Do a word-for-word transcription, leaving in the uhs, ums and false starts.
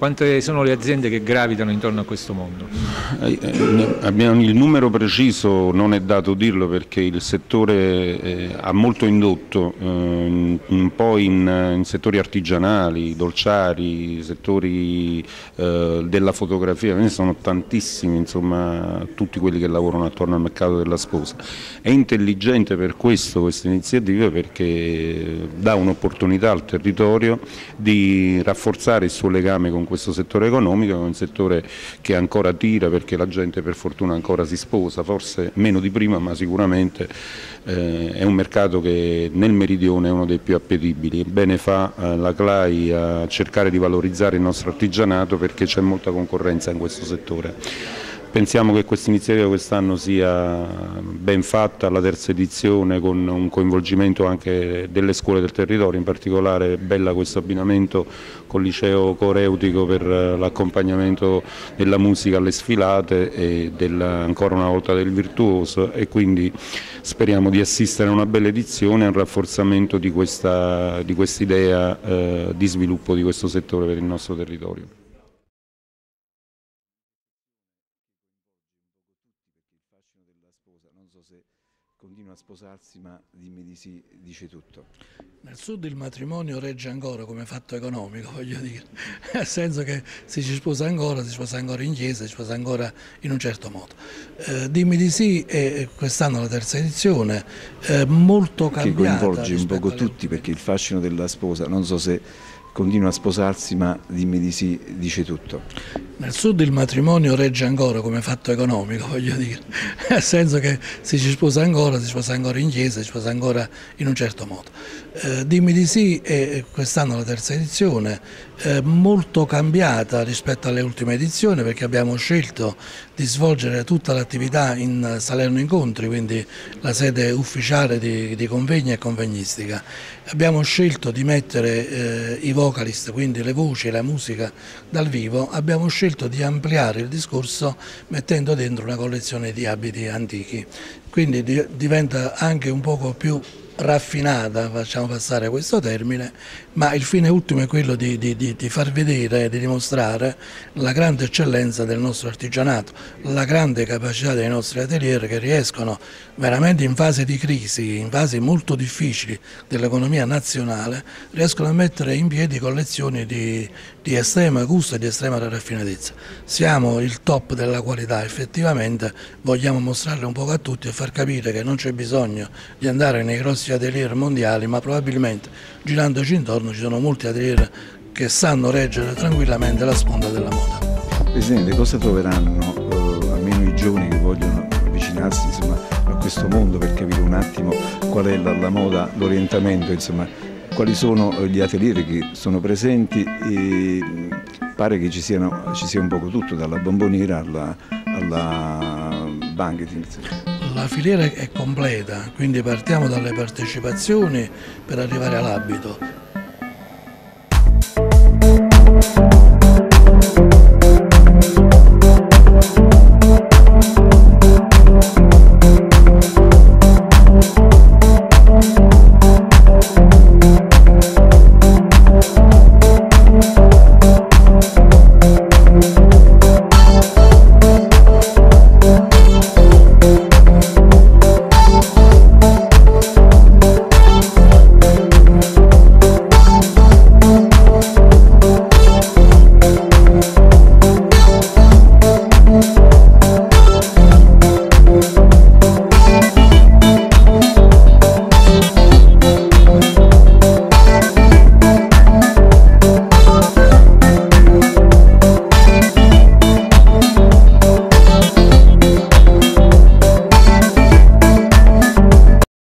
Quante sono le aziende che gravitano intorno a questo mondo? Eh, eh, abbiamo il numero preciso, non è dato dirlo perché il settore eh, ha molto indotto, eh, un po' in, in settori artigianali, dolciari, settori eh, della fotografia, ne sono tantissimi, insomma, tutti quelli che lavorano attorno al mercato della sposa. È intelligente per questo questa iniziativa perché dà un'opportunità al territorio di rafforzare il suo legame con questo settore economico, è un settore che ancora tira perché la gente per fortuna ancora si sposa, forse meno di prima ma sicuramente eh, è un mercato che nel meridione è uno dei più appetibili. Bene fa eh, la CLAI a cercare di valorizzare il nostro artigianato perché c'è molta concorrenza in questo settore. Pensiamo che questa iniziativa quest'anno sia ben fatta, la terza edizione con un coinvolgimento anche delle scuole del territorio, in particolare è bella questo abbinamento col liceo coreutico per l'accompagnamento della musica alle sfilate e del, ancora una volta del virtuoso, e quindi speriamo di assistere a una bella edizione e a un rafforzamento di questa di quest'idea eh, di sviluppo di questo settore per il nostro territorio. Non so se continua a sposarsi, ma dimmi di sì, dice tutto. Nel sud il matrimonio regge ancora come fatto economico, voglio dire, nel senso che si ci sposa ancora, si sposa ancora in chiesa, si sposa ancora in un certo modo. Eh, dimmi di sì è quest'anno la terza edizione, eh, molto cambiata. Che coinvolge un poco tutti perché il fascino della sposa, non so se continua a sposarsi, ma dimmi di sì, dice tutto. Nel sud il matrimonio regge ancora come fatto economico, voglio dire, nel senso che si ci sposa ancora, si sposa ancora in chiesa, si sposa ancora in un certo modo. Eh, dimmi di sì è quest'anno la terza edizione, eh, molto cambiata rispetto alle ultime edizioni perché abbiamo scelto di svolgere tutta l'attività in Salerno Incontri, quindi la sede ufficiale di, di convegni e convegnistica. Abbiamo scelto di mettere eh, i vocalist, quindi le voci e la musica dal vivo, abbiamo scelto di ampliare il discorso mettendo dentro una collezione di abiti antichi, quindi di, diventa anche un poco più raffinata, facciamo passare questo termine, ma il fine ultimo è quello di, di, di, di far vedere e di dimostrare la grande eccellenza del nostro artigianato, la grande capacità dei nostri atelier che riescono veramente in fase di crisi, in fasi molto difficili dell'economia nazionale, riescono a mettere in piedi collezioni di, di estrema gusto e di estrema raffinatezza. Siamo il top della qualità, effettivamente vogliamo mostrarle un po' a tutti e far capire che non c'è bisogno di andare nei grossi atelier mondiali, ma probabilmente girandoci intorno ci sono molti atelier che sanno reggere tranquillamente la sponda della moda. Presidente, cosa troveranno eh, almeno i giovani che vogliono avvicinarsi, insomma, a questo mondo per capire un attimo qual è la, la moda, l'orientamento, insomma, quali sono gli atelier che sono presenti? E pare che ci, siano, ci sia un poco tutto, dalla bomboniera alla, alla banqueting. La filiera è completa, quindi partiamo dalle partecipazioni per arrivare all'abito,